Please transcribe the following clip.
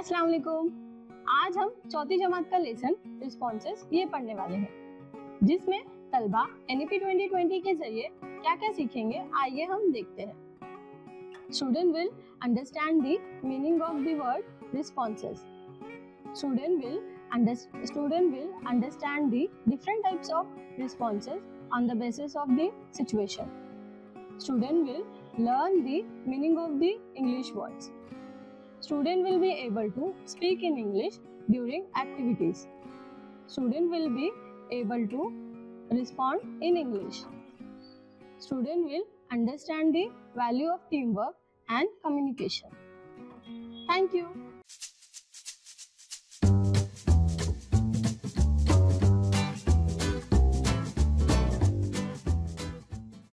अस्सलाम वालेकुम। आज हम चौथी जमात का लेसन रिस्पॉन्सेस ये पढ़ने वाले हैं, जिसमें तलबा NEP 2020 के जरिए क्या क्या सीखेंगे आइए हम देखते हैं। Student will understand the meaning of the word responses. Student will understand the different types of responses on the basis of the situation. Student will learn the meaning of the English words. Student will be able to speak in English during activities. Student will be able to respond in English. Student will understand the value of teamwork and communication. Thank you.